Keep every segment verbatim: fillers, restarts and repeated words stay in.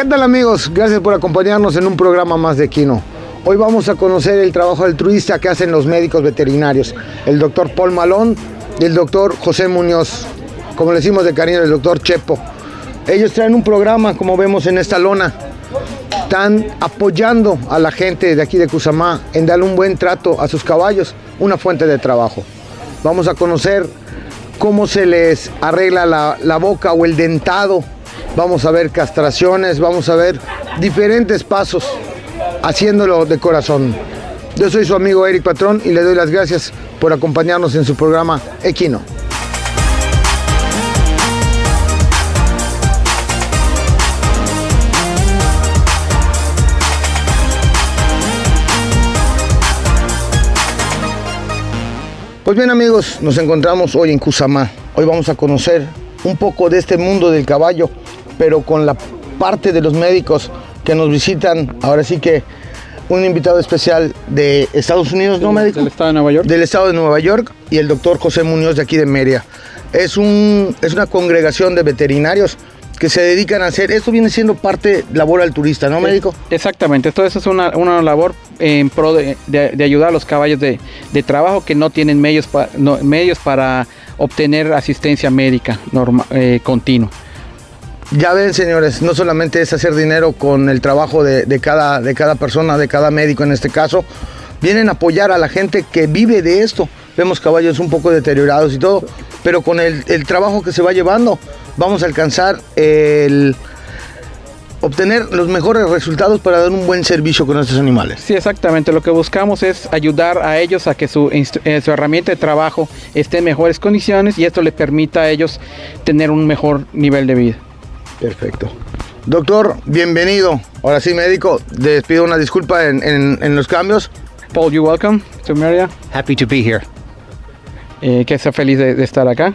¿Qué tal, amigos? Gracias por acompañarnos en un programa más de Equino. Hoy vamos a conocer el trabajo altruista que hacen los médicos veterinarios, el doctor Paul Malone y el doctor José Muñoz, como le decimos de cariño, el doctor Chepo. Ellos traen un programa, como vemos en esta lona, están apoyando a la gente de aquí de Cusamá en darle un buen trato a sus caballos, una fuente de trabajo. Vamos a conocer cómo se les arregla la, la boca o el dentado. Vamos a ver castraciones, vamos a ver diferentes pasos haciéndolo de corazón. Yo soy su amigo Eric Patrón y le doy las gracias por acompañarnos en su programa Equino. Pues bien, amigos, nos encontramos hoy en Cusamá. Hoy vamos a conocer un poco de este mundo del caballo, pero con la parte de los médicos que nos visitan. Ahora sí que un invitado especial de Estados Unidos, ¿no, médico? Del estado de Nueva York. Del estado de Nueva York, y el doctor José Muñoz de aquí de Mérida. Es, un, es una congregación de veterinarios que se dedican a hacer, esto viene siendo parte labor altruista, ¿no, médico? Exactamente, esto es una, una labor en pro de, de, de ayudar a los caballos de, de trabajo que no tienen medios, pa, no, medios para obtener asistencia médica norma, eh, continua. Ya ven, señores, no solamente es hacer dinero con el trabajo de, de, cada, de cada persona, de cada médico en este caso, vienen a apoyar a la gente que vive de esto. Vemos caballos un poco deteriorados y todo, pero con el, el trabajo que se va llevando, vamos a alcanzar el obtener los mejores resultados para dar un buen servicio con estos animales. Sí, exactamente. Lo que buscamos es ayudar a ellos a que su, eh, su herramienta de trabajo esté en mejores condiciones y esto les permita a ellos tener un mejor nivel de vida. Perfecto. Doctor, bienvenido. Ahora sí, médico, les pido una disculpa en, en, en los cambios. Paul, you welcome to Mérida. Happy to be here. Eh, que sea feliz de, de estar acá.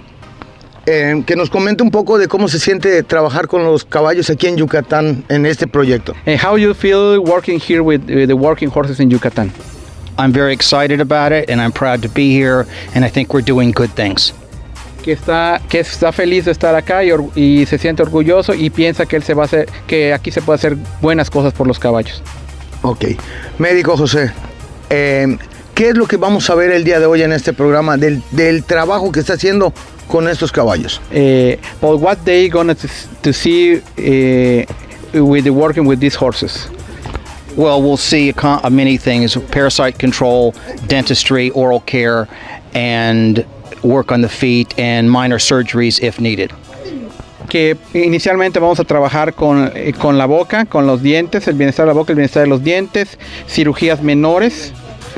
Eh, que nos comente un poco de cómo se siente trabajar con los caballos aquí en Yucatán en este proyecto. And how you feel working here with, with the working horses in Yucatán? I'm very excited about it and I'm proud to be here and I think we're doing good things. Que está, que está feliz de estar acá y, or, y se siente orgulloso y piensa que él se va a hacer, que aquí se puede hacer buenas cosas por los caballos. Ok, médico José, eh, ¿qué es lo que vamos a ver el día de hoy en este programa del, del trabajo que está haciendo con estos caballos? Eh, Paul, what they gonna to, to see uh, with the working with these horses? Well, we'll see a, a many things: parasite control, dentistry, oral care, and work on the feet and minor surgeries if needed. Que inicialmente vamos a trabajar con, eh, con la boca, con los dientes, el bienestar de la boca, el bienestar de los dientes, cirugías menores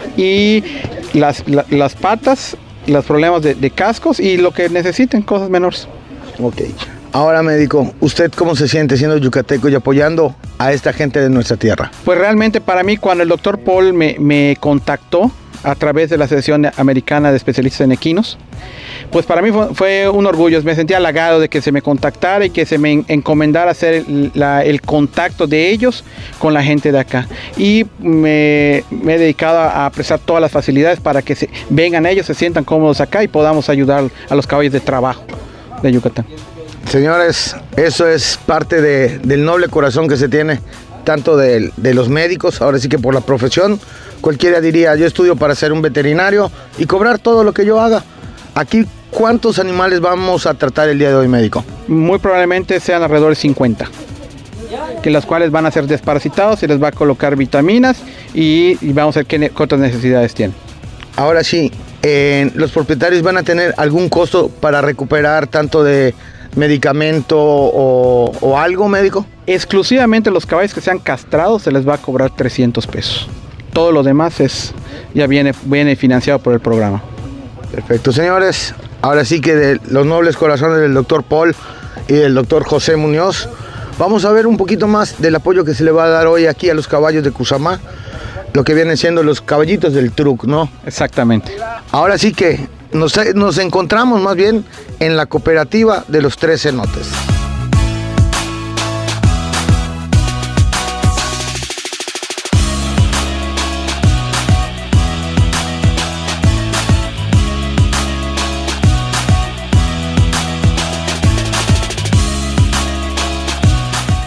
y las, la, las patas, los problemas de, de cascos y lo que necesiten, cosas menores. Ok. Ahora, médico, ¿usted cómo se siente siendo yucateco y apoyando a esta gente de nuestra tierra? Pues realmente para mí, cuando el doctor Paul me, me contactó a través de la Asociación Americana de Especialistas en Equinos, pues para mí fue, fue un orgullo, me sentía halagado de que se me contactara y que se me encomendara hacer el, la, el contacto de ellos con la gente de acá. Y me, me he dedicado a prestar todas las facilidades para que se, vengan ellos, se sientan cómodos acá y podamos ayudar a los caballos de trabajo de Yucatán. Señores, eso es parte de, del noble corazón que se tiene, tanto de, de los médicos, ahora sí que por la profesión. Cualquiera diría, yo estudio para ser un veterinario y cobrar todo lo que yo haga. Aquí, ¿cuántos animales vamos a tratar el día de hoy, médico? Muy probablemente sean alrededor de cincuenta, que las cuales van a ser desparasitados, se les va a colocar vitaminas y, y vamos a ver qué, qué otras necesidades tienen. Ahora sí, eh, ¿los propietarios van a tener algún costo para recuperar tanto de medicamento o, o algo, médico? Exclusivamente los caballos que sean castrados se les va a cobrar trescientos pesos. Todo lo demás es, ya viene, viene financiado por el programa. Perfecto, señores. Ahora sí que de los nobles corazones del doctor Paul y del doctor José Muñoz, vamos a ver un poquito más del apoyo que se le va a dar hoy aquí a los caballos de Cusamá, lo que vienen siendo los caballitos del truck, ¿no? Exactamente. Ahora sí que nos, nos encontramos más bien en la cooperativa de los tres cenotes.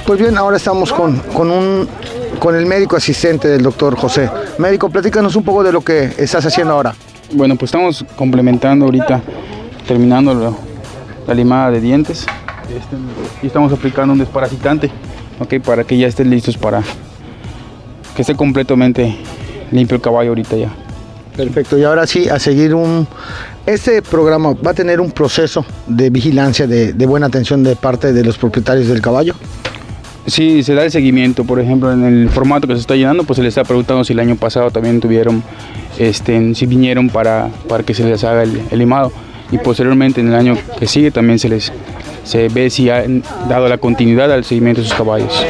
Pues bien, ahora estamos con, con, un, con el médico asistente del doctor José. Médico, platícanos un poco de lo que estás haciendo ahora. Bueno, pues estamos complementando ahorita, terminando lo, la limada de dientes. Este, y estamos aplicando un desparasitante, okay, para que ya estén listos para que esté completamente limpio el caballo ahorita ya. Perfecto, y ahora sí, a seguir un... Este programa va a tener un proceso de vigilancia, de, de buena atención de parte de los propietarios del caballo. Sí, se da el seguimiento, por ejemplo, en el formato que se está llenando, pues se les está preguntando si el año pasado también tuvieron, este, si vinieron para, para que se les haga el, el limado, y posteriormente en el año que sigue también se les se ve si han dado la continuidad al seguimiento de sus caballos.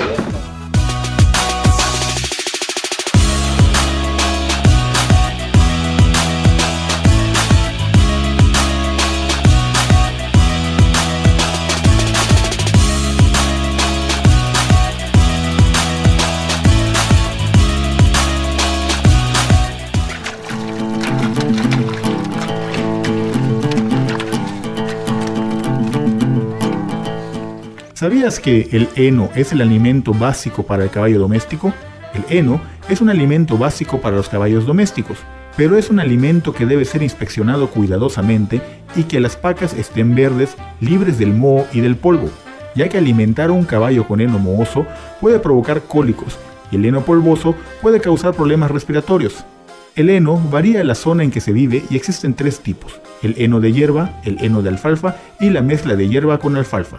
¿Sabías que el heno es el alimento básico para el caballo doméstico? El heno es un alimento básico para los caballos domésticos, pero es un alimento que debe ser inspeccionado cuidadosamente y que las pacas estén verdes, libres del moho y del polvo, ya que alimentar a un caballo con heno mohoso puede provocar cólicos y el heno polvoso puede causar problemas respiratorios. El heno varía en la zona en que se vive y existen tres tipos: el heno de hierba, el heno de alfalfa y la mezcla de hierba con alfalfa.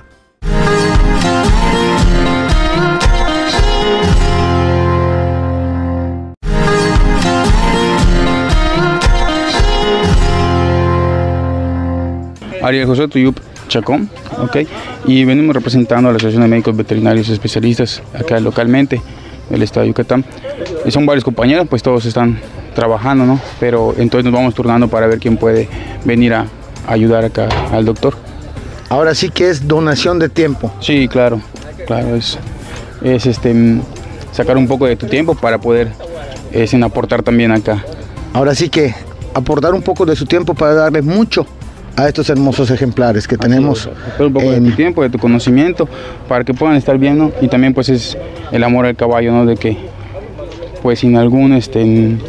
Ariel José Tuyup Chacón, okay, y venimos representando a la Asociación de Médicos Veterinarios Especialistas acá localmente del estado de Yucatán. Y son varios compañeros, pues todos están trabajando, ¿no? Pero entonces nos vamos turnando para ver quién puede venir a ayudar acá al doctor. Ahora sí que es donación de tiempo. Sí, claro, claro, es, es este, sacar un poco de tu tiempo para poder es, en aportar también acá. Ahora sí que aportar un poco de su tiempo para darle mucho a estos hermosos ejemplares que tenemos. Así, un poco en... de tu tiempo, de tu conocimiento, para que puedan estar bien, ¿no? Y también pues es el amor al caballo, ¿no? De que pues sin algún este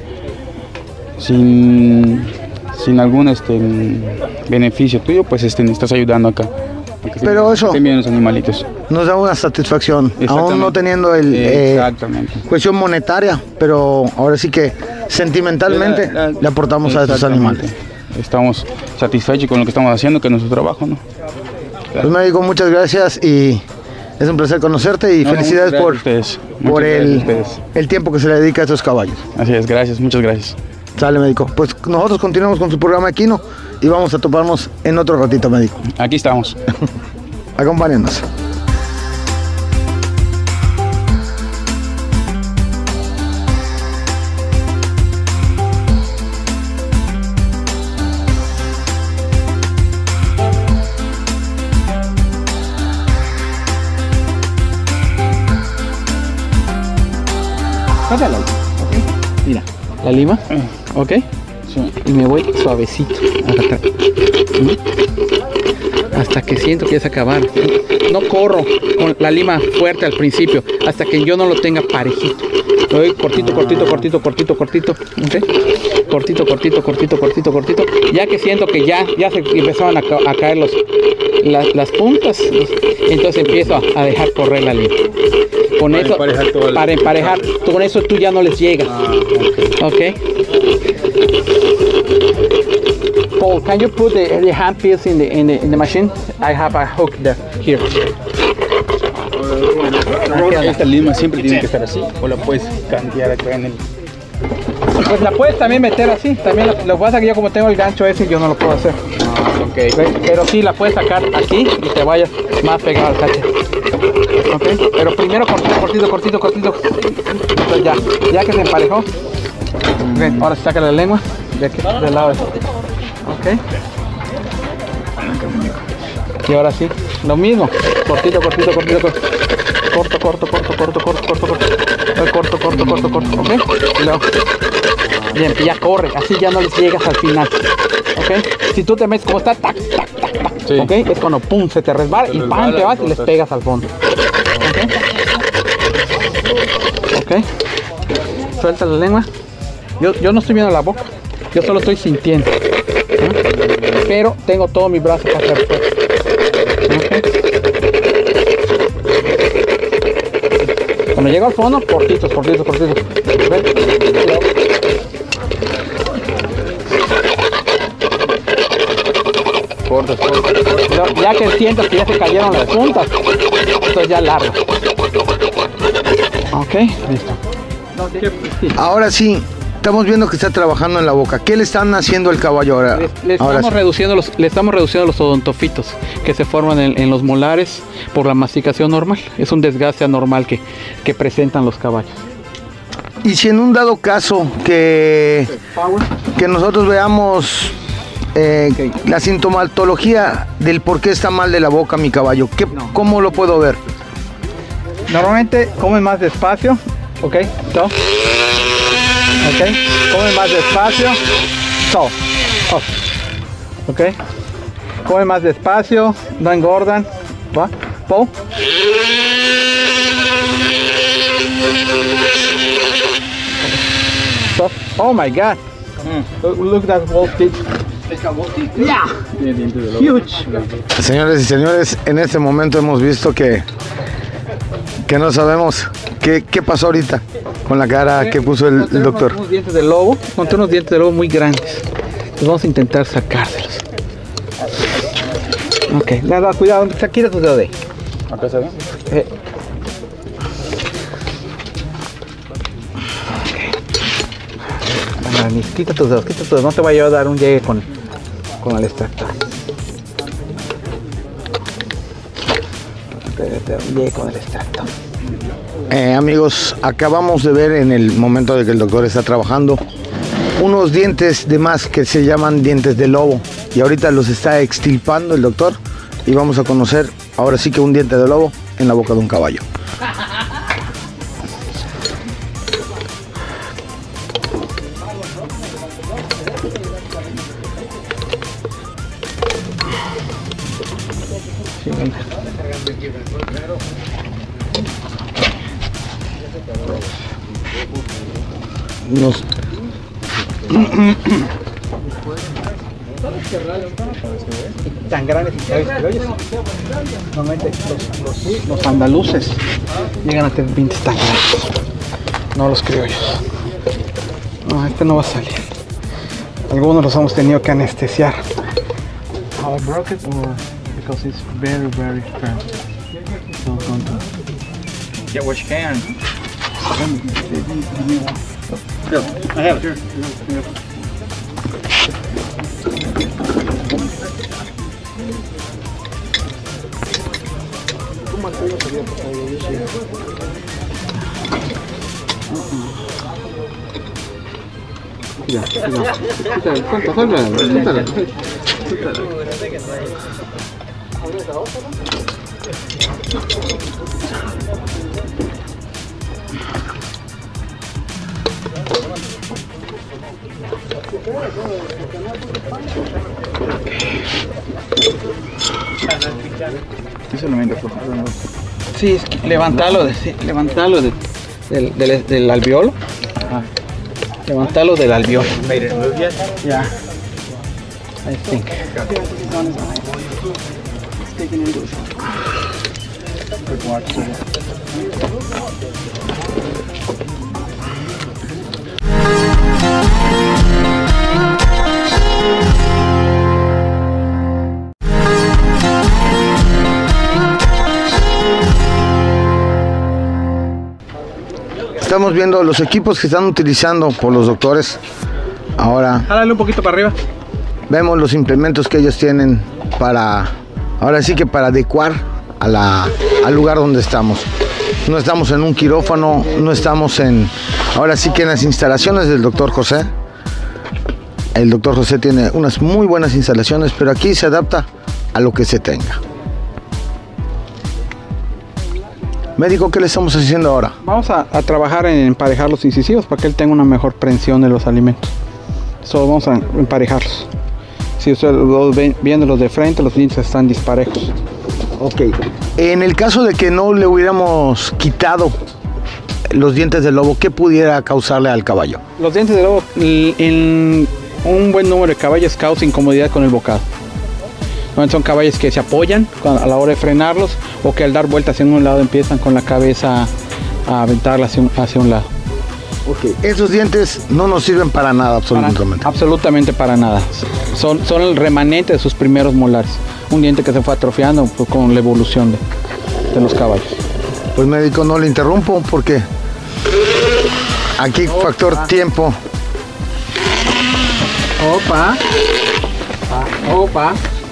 sin sin algún este beneficio tuyo, pues este estás ayudando acá. Pero eso estén bien los animalitos. Nos da una satisfacción, aún no teniendo el Exactamente. Eh, cuestión monetaria, pero ahora sí que sentimentalmente la, la, le aportamos a estos animales. Estamos satisfechos con lo que estamos haciendo, que es nuestro trabajo, ¿no? Claro. Pues médico, muchas gracias y es un placer conocerte y no, felicidades no, por, por el, el tiempo que se le dedica a estos caballos. Así es, gracias, muchas gracias. Sale, médico. Pues nosotros continuamos con su programa Equino y vamos a toparnos en otro ratito, médico. Aquí estamos. Acompáñenos. Pásala, okay. Mira, la lima, ok, sí. Y me voy suavecito hasta, hasta que siento que ya se acabar. No corro con la lima fuerte al principio, hasta que yo no lo tenga parejito. Lo doy cortito, cortito, cortito, cortito, cortito, ok, cortito, cortito, cortito, cortito, cortito. Ya que siento que ya, ya se empezaban a, ca a caer los, la, las puntas, entonces empiezo a, a dejar correr la lima. Con para eso, emparejar todo el... para emparejar, con eso tú ya no les llegas. Ah, okay. ok. Paul, can you put the, the hand piece in the, in the in the machine? I have a hook there, here. Esta lima siempre tiene que estar así, o la puedes cambiar acá en el... Pues la puedes también meter así, también lo, lo que pasa es que yo como tengo el gancho ese yo no lo puedo hacer. Ah, okay. Pero sí la puedes sacar aquí y te vayas más pegado al cache. Okay. Pero primero cortito, cortito, cortito, cortito. Entonces ya, ya que se emparejó, okay. Ahora se saca la lengua de aquí, del lado. Ok. Y ahora sí, lo mismo, cortito, cortito, cortito, cortito. Corto, corto, corto, corto, corto, corto, corto, corto, corto, corto, corto, ok. Y luego, bien, ya corre, así ya no les llegas al final, ok. Si tú te metes como está, tac, tac, tac, tac, Sí. ¿Ok? Es cuando pum, se te resbala y pam, te vas y les pegas al fondo. ¿Ok? ¿Ok? Suelta la lengua. Yo, yo no estoy viendo la boca, yo solo estoy sintiendo. ¿Eh? Pero tengo todo mi brazo para hacer fuerza. ¿Okay? Cuando llego al fondo, cortitos, cortitos, cortitos. ¿Ven? Cortos, cortos. Ya que sientas que ya se cayeron las puntas, entonces ya largo. Ok, listo. Ahora sí, estamos viendo que está trabajando en la boca. ¿Qué le están haciendo al caballo ahora? Le, le ahora estamos sí. reduciendo los, le estamos reduciendo los odontofitos que se forman en, en los molares por la masticación normal. Es un desgaste anormal que, que presentan los caballos. Y si en un dado caso que, que nosotros veamos eh, Okay. la sintomatología del por qué está mal de la boca mi caballo, ¿qué, No. ¿cómo lo puedo ver? Normalmente comen más despacio, ok, so, ok, comen más despacio, so, oh. Ok, comen más despacio, no engordan, va, po. So, oh my God, look, look at that wolf teeth. Yeah, huge. Señores y señores, en este momento hemos visto que, que no sabemos qué, qué pasó ahorita con la cara que puso el, el doctor. Unos dientes de lobo, encontré unos dientes de lobo muy grandes. Los vamos a intentar sacárselos. Ok, nada, cuidado, quita tu dedo de ahí. Acá se ve. Eh. Ok. Ani, quita tus dedos, quita tus dedos, no te vaya a dar un llegue con, con el extractor. Un llegue con el extractor. Eh, amigos, acabamos de ver en el momento de que el doctor está trabajando unos dientes de más que se llaman dientes de lobo y ahorita los está extirpando el doctor y vamos a conocer ahora sí que un diente de lobo en la boca de un caballo. Sí, venga. Nos... Tan grandes y caballos criollos. Normalmente los, los, los andaluces llegan a tener dientes tan grandes, no los criollos. No, este no va a salir. Algunos los hemos tenido que anestesiar. How I broke it or because it's very very firm. So don't do it. Get what you can. Here, I have it. Here. Ya, ya. Suelta, suelta, suelta, suelta. Sí, es que levantarlo, de, sí, levantarlo de, del, del, del alveolo. Ah. Levantarlo del alveolo. Made it move yet? Yeah, I think. Estamos viendo los equipos que están utilizando por los doctores. Ahora Jálale un poquito para arriba. vemos los implementos que ellos tienen para, ahora sí que para adecuar a la, al lugar donde estamos. No estamos en un quirófano, no estamos en, ahora sí que en las instalaciones del doctor José. El doctor José tiene unas muy buenas instalaciones, pero aquí se adapta a lo que se tenga. Médico, ¿qué le estamos haciendo ahora? Vamos a, a trabajar en emparejar los incisivos para que él tenga una mejor prensión de los alimentos. Solo vamos a emparejarlos. Si ustedes los ven, viéndolos de frente, los dientes están disparejos. Ok. En el caso de que no le hubiéramos quitado los dientes del lobo, ¿qué pudiera causarle al caballo? Los dientes del lobo, en un buen número de caballos, causa incomodidad con el bocado. ¿No? Son caballos que se apoyan a la hora de frenarlos, o que al dar vueltas hacia un lado empiezan con la cabeza a aventarla hacia un, hacia un lado. Ok. Esos dientes no nos sirven para nada, absolutamente. Para, absolutamente para nada. Son, son el remanente de sus primeros molares. Un diente que se fue atrofiando pues, con la evolución de, de los caballos. Pues médico, no le interrumpo porque aquí Opa. factor tiempo. Opa. Opa.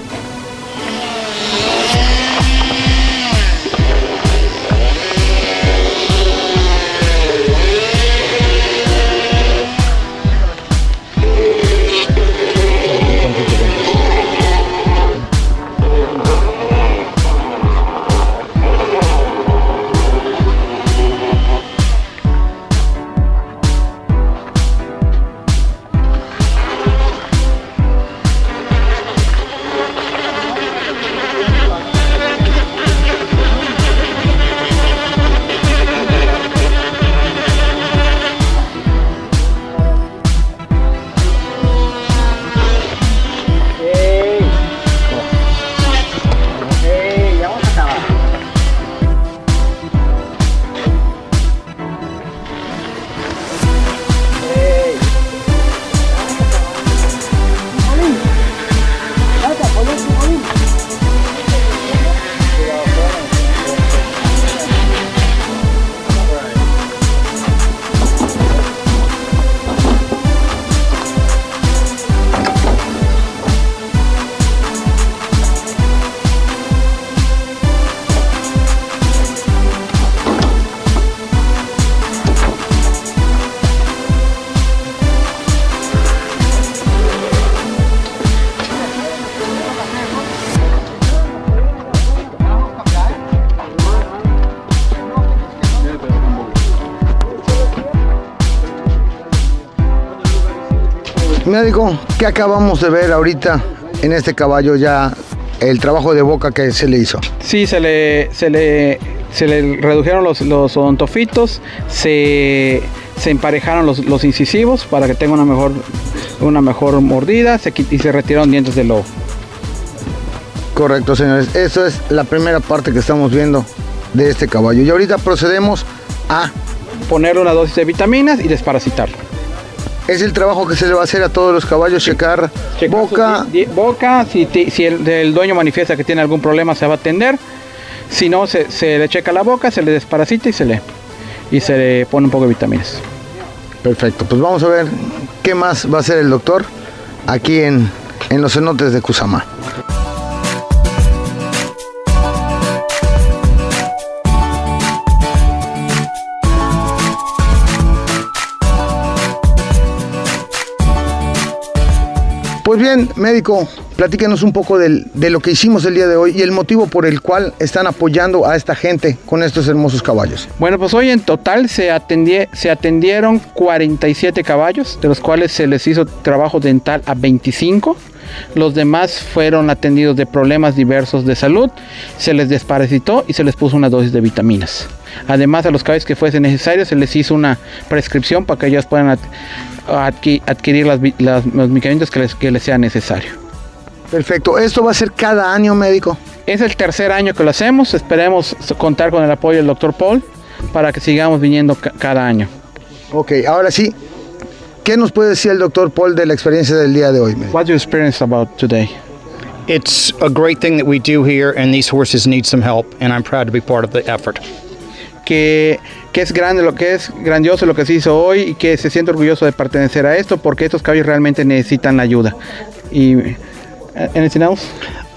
Médico, ¿qué acabamos de ver ahorita en este caballo ya el trabajo de boca que se le hizo? Sí, se le, se le, se le redujeron los, los odontofitos, se, se emparejaron los, los incisivos para que tenga una mejor, una mejor mordida se, y se retiraron dientes del lobo. Correcto, señores. Eso es la primera parte que estamos viendo de este caballo. Y ahorita procedemos a ponerle una dosis de vitaminas y desparasitarlo. Es el trabajo que se le va a hacer a todos los caballos, checar, checar boca. Su, boca, si, si el, el dueño manifiesta que tiene algún problema se va a atender. Si no, se, se le checa la boca, se le desparasita y se le, y se le pone un poco de vitaminas. Perfecto, pues vamos a ver qué más va a hacer el doctor aquí en, en los cenotes de Cuzamá. Pues bien, médico, platíquenos un poco del, de lo que hicimos el día de hoy y el motivo por el cual están apoyando a esta gente con estos hermosos caballos. Bueno, pues hoy en total se, atendie, se atendieron cuarenta y siete caballos, de los cuales se les hizo trabajo dental a veinticinco. Los demás fueron atendidos de problemas diversos de salud, se les desparasitó y se les puso una dosis de vitaminas. Además, a los caballos que fuese necesario se les hizo una prescripción para que ellos puedan adquirir las, las, los medicamentos que les, que les sea necesario. Perfecto. ¿Esto va a ser cada año, médico? Es el tercer año que lo hacemos. Esperemos contar con el apoyo del doctor Paul para que sigamos viniendo ca cada año. Ok, ahora sí. ¿Qué nos puede decir el doctor Paul de la experiencia del día de hoy? What's your experience about today? It's a great thing that we do here, and these horses need some help, and I'm proud to be part of the effort. Que, que es grande, lo que es grandioso lo que se hizo hoy y que se siente orgulloso de pertenecer a esto porque estos caballos realmente necesitan la ayuda. Y, anything else?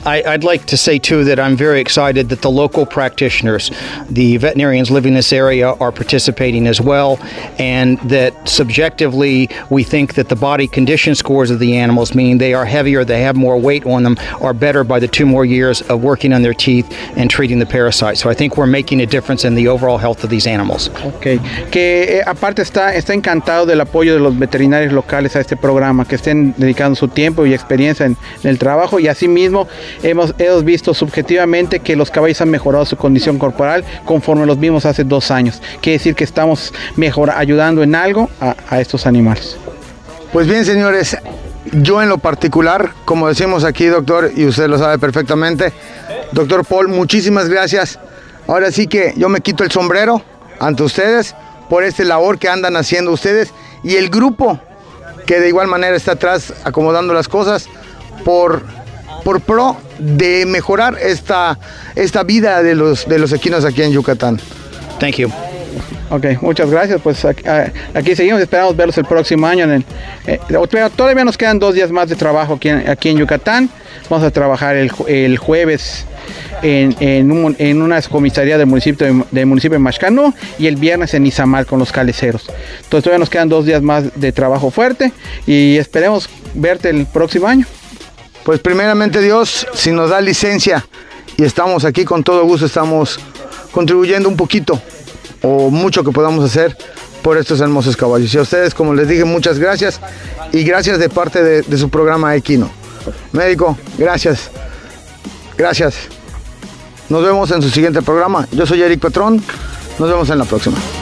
I, I'd like to say too that I'm very excited that the local practitioners, the veterinarians living in this area, are participating as well, and that subjectively we think that the body condition scores of the animals, meaning they are heavier, they have more weight on them, are better by the two more years of working on their teeth and treating the parasites. So I think we're making a difference in the overall health of these animals. Okay. Que eh, aparte está, está encantado del apoyo de los veterinarios locales a este programa, que estén dedicando su tiempo y experiencia en, en el trabajo, y asimismo hemos, hemos visto subjetivamente que los caballos han mejorado su condición corporal conforme los vimos hace dos años. Quiere decir que estamos mejor, ayudando en algo a, a estos animales. Pues bien, señores, yo en lo particular, como decimos aquí, doctor, y usted lo sabe perfectamente, doctor Paul, muchísimas gracias. Ahora sí que yo me quito el sombrero ante ustedes por esta labor que andan haciendo ustedes y el grupo que de igual manera está atrás acomodando las cosas por, por pro de mejorar esta, esta vida de los, de los equinos aquí en Yucatán. Thank you. Ok, muchas gracias. Pues aquí, aquí seguimos, esperamos verlos el próximo año. En el, eh, todavía nos quedan dos días más de trabajo aquí en, aquí en Yucatán. Vamos a trabajar el, el jueves en, en, un, en una comisaría del municipio de, del municipio de Maxcanú y el viernes en Izamal con los caleceros. Entonces todavía nos quedan dos días más de trabajo fuerte y esperemos verte el próximo año. Pues primeramente Dios, si nos da licencia y estamos aquí, con todo gusto estamos contribuyendo un poquito o mucho que podamos hacer por estos hermosos caballos. Y a ustedes, como les dije, muchas gracias y gracias de parte de, de su programa Equino. Médico, gracias. Gracias. Nos vemos en su siguiente programa. Yo soy Eric Patrón. Nos vemos en la próxima.